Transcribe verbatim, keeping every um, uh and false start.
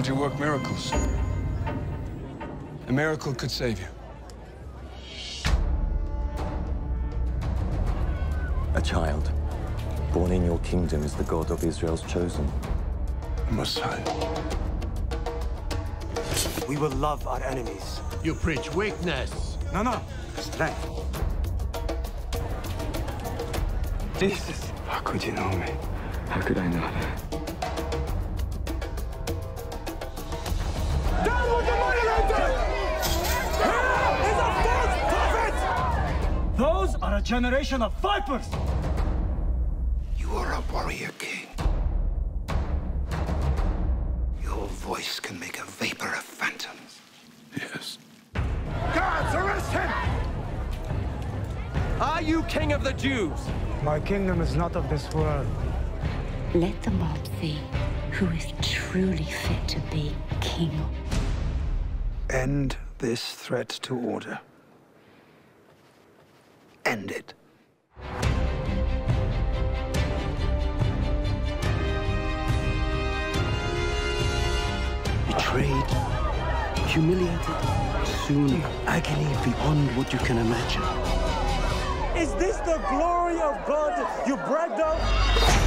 to work miracles. A miracle could save you. A child born in your kingdom is the God of Israel's chosen. Mouhssine. We will love our enemies. You preach weakness. No, no. Strength. Jesus. How could you know me? How could I not? Down with the money-lender! Here is a false prophet! Those are a generation of vipers! You are a warrior king. Your voice can make a vapor of phantoms. Yes. Guards, arrest him! Are you king of the Jews? My kingdom is not of this world. Let the mob see who is truly fit to be king. End this threat to order. End it. Betrayed, humiliated, soon agony beyond what you can imagine. Is this the glory of God you bragged of?